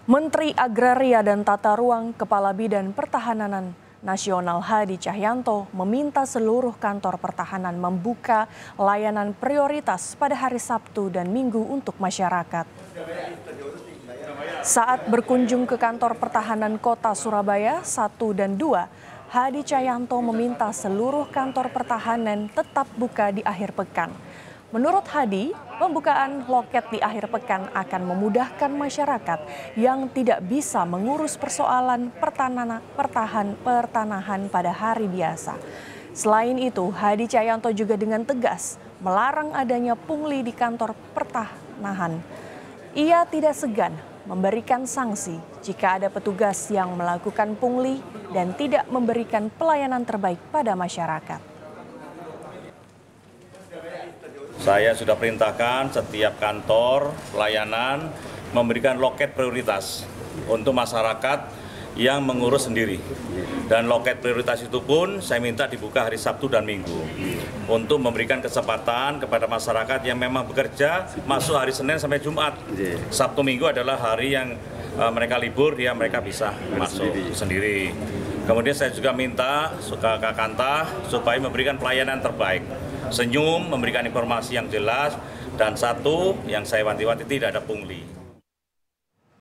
Menteri Agraria dan Tata Ruang Kepala Bidan Pertahanan Nasional Hadi Cahyanto meminta seluruh kantor pertahanan membuka layanan prioritas pada hari Sabtu dan Minggu untuk masyarakat. Saat berkunjung ke kantor pertahanan Kota Surabaya 1 dan 2, Hadi Cahyanto meminta seluruh kantor pertahanan tetap buka di akhir pekan. Menurut Hadi, pembukaan loket di akhir pekan akan memudahkan masyarakat yang tidak bisa mengurus persoalan pertanahan pada hari biasa. Selain itu, Hadi Cahyanto juga dengan tegas melarang adanya pungli di kantor pertahanan. Ia tidak segan memberikan sanksi jika ada petugas yang melakukan pungli dan tidak memberikan pelayanan terbaik pada masyarakat. Saya sudah perintahkan setiap kantor pelayanan memberikan loket prioritas untuk masyarakat yang mengurus sendiri. Dan loket prioritas itu pun saya minta dibuka hari Sabtu dan Minggu untuk memberikan kesempatan kepada masyarakat yang memang bekerja masuk hari Senin sampai Jumat. Sabtu Minggu adalah hari yang mereka libur, mereka bisa masuk sendiri. Kemudian saya juga minta Kakanta supaya memberikan pelayanan terbaik. Senyum, memberikan informasi yang jelas, dan satu yang saya wanti-wanti tidak ada pungli.